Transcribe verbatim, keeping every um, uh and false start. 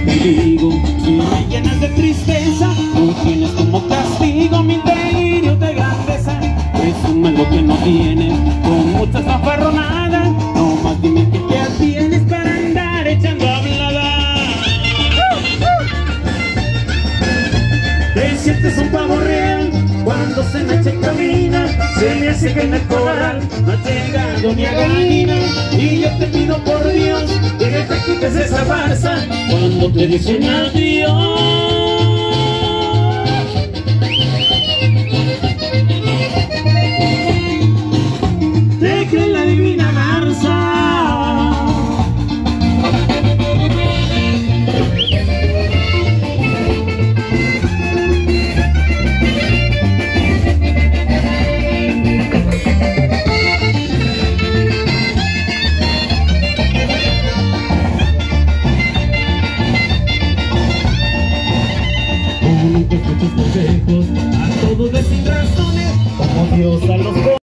te digo, y me llenas de tristeza. No tienes como castigo mi delirio de grandeza. Presume lo que no tienes, con muchas fanfarronadas. No más dime que ya tienes para andar echando hablada. Te sientes un pavo real cuando se me echa y camina. Se me hace que en el corral no ha llegado ni a gallina. Y yo te pido por Dios que te quites esa farsa cuando te dicen adiós. Te cree la divina garza. Muchos consejos a todos de sin razones, como Dios a los